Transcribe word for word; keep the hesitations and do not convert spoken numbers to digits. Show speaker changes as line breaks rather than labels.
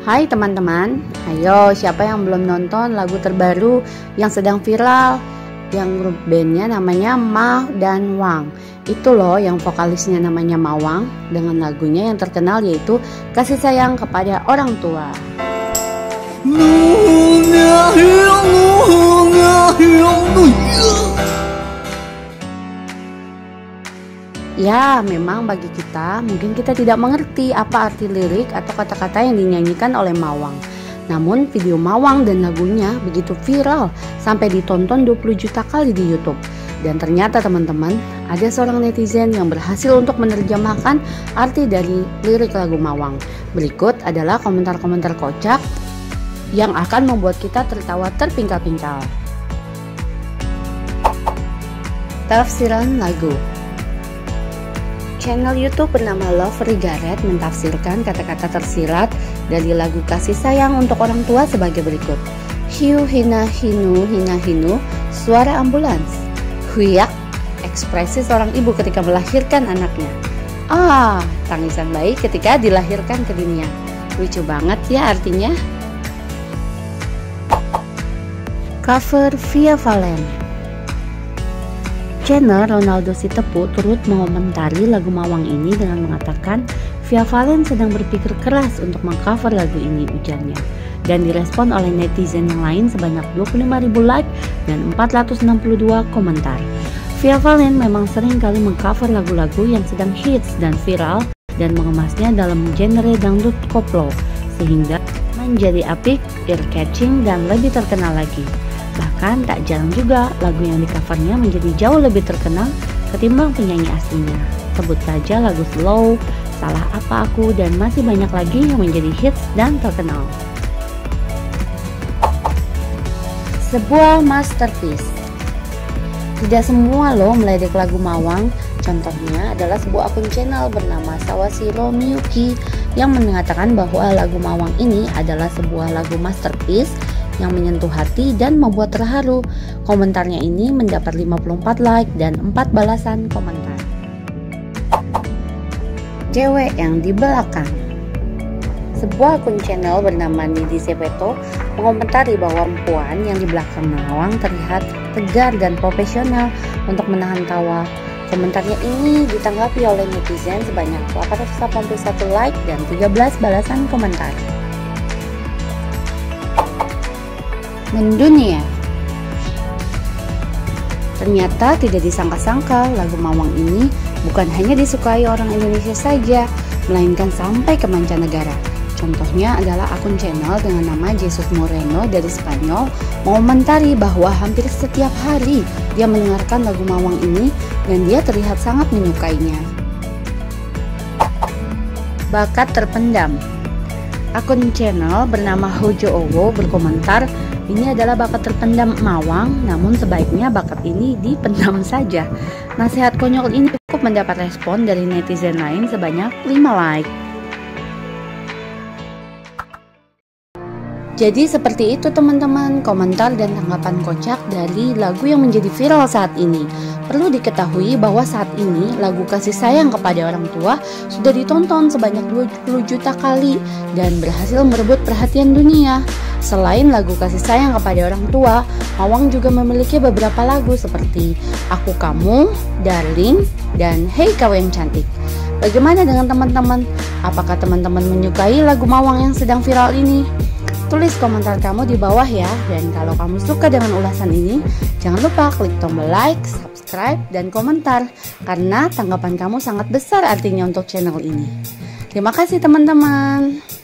Hai teman-teman, ayo siapa yang belum nonton lagu terbaru yang sedang viral, yang grup bandnya namanya Ma dan Wang. Itu loh yang vokalisnya namanya Mawang, dengan lagunya yang terkenal yaitu Kasih Sayang Kepada Orang Tua. Ya, memang bagi kita, mungkin kita tidak mengerti apa arti lirik atau kata-kata yang dinyanyikan oleh Mawang. Namun video Mawang dan lagunya begitu viral sampai ditonton dua puluh juta kali di YouTube. Dan ternyata teman-teman, ada seorang netizen yang berhasil untuk menerjemahkan arti dari lirik lagu Mawang. Berikut adalah komentar-komentar kocak yang akan membuat kita tertawa terpingkal-pingkal. Tafsiran lagu. Channel YouTube bernama Love Regaret mentafsirkan kata-kata tersirat dari lagu Kasih Sayang untuk Orang Tua sebagai berikut. Hiu hina hinu hina hinu, suara ambulans. Huyak, ekspresi seorang ibu ketika melahirkan anaknya. Ah, tangisan bayi ketika dilahirkan ke dunia. Lucu banget ya artinya. Cover Via Valen. Channel Ronaldo Sitepu turut mengomentari lagu Mawang ini dengan mengatakan Via Valen sedang berpikir keras untuk mengcover lagu ini, ujarnya, dan direspon oleh netizen yang lain sebanyak dua puluh lima ribu like dan empat ratus enam puluh dua komentar. Via Valen memang sering kali mengcover lagu-lagu yang sedang hits dan viral dan mengemasnya dalam genre dangdut koplo sehingga menjadi apik, ear-catching, dan lebih terkenal lagi. Bahkan tak jarang juga lagu yang di-covernya menjadi jauh lebih terkenal ketimbang penyanyi aslinya. Sebut saja lagu Slow, Salah Apa Aku, dan masih banyak lagi yang menjadi hits dan terkenal. Sebuah masterpiece. Tidak semua loh meledek lagu Mawang. Contohnya adalah sebuah akun channel bernama Sawashiro Miyuki yang mengatakan bahwa lagu Mawang ini adalah sebuah lagu masterpiece yang menyentuh hati dan membuat terharu. Komentarnya ini mendapat lima puluh empat like dan empat balasan komentar. Cewek yang di belakang. Sebuah akun channel bernama Nidi Sepeto mengomentari bahwa perempuan yang di belakang Mawang terlihat tegar dan profesional untuk menahan tawa. Komentarnya ini ditanggapi oleh netizen sebanyak delapan ratus delapan puluh satu like dan tiga belas balasan komentar. Mendunia. Ternyata tidak disangka-sangka lagu Mawang ini bukan hanya disukai orang Indonesia saja, melainkan sampai ke mancanegara. Contohnya adalah akun channel dengan nama Jesus Moreno dari Spanyol mengomentari bahwa hampir setiap hari dia mendengarkan lagu Mawang ini dan dia terlihat sangat menyukainya. Bakat terpendam. Akun channel bernama Hojo Owo berkomentar, ini adalah bakat terpendam Mawang, namun sebaiknya bakat ini dipendam saja. Nasihat konyol ini cukup mendapat respon dari netizen lain sebanyak lima like. Jadi seperti itu teman-teman, komentar dan tanggapan kocak dari lagu yang menjadi viral saat ini. Perlu diketahui bahwa saat ini lagu Kasih Sayang Kepada Orang Tua sudah ditonton sebanyak dua puluh juta kali dan berhasil merebut perhatian dunia. Selain lagu Kasih Sayang Kepada Orang Tua, Mawang juga memiliki beberapa lagu seperti Aku Kamu, Darling, dan Hey Kau Yang Cantik. Bagaimana dengan teman-teman? Apakah teman-teman menyukai lagu Mawang yang sedang viral ini? Tulis komentar kamu di bawah ya. Dan kalau kamu suka dengan ulasan ini, jangan lupa klik tombol like, subscribe, dan komentar, karena tanggapan kamu sangat besar artinya untuk channel ini. Terima kasih teman-teman.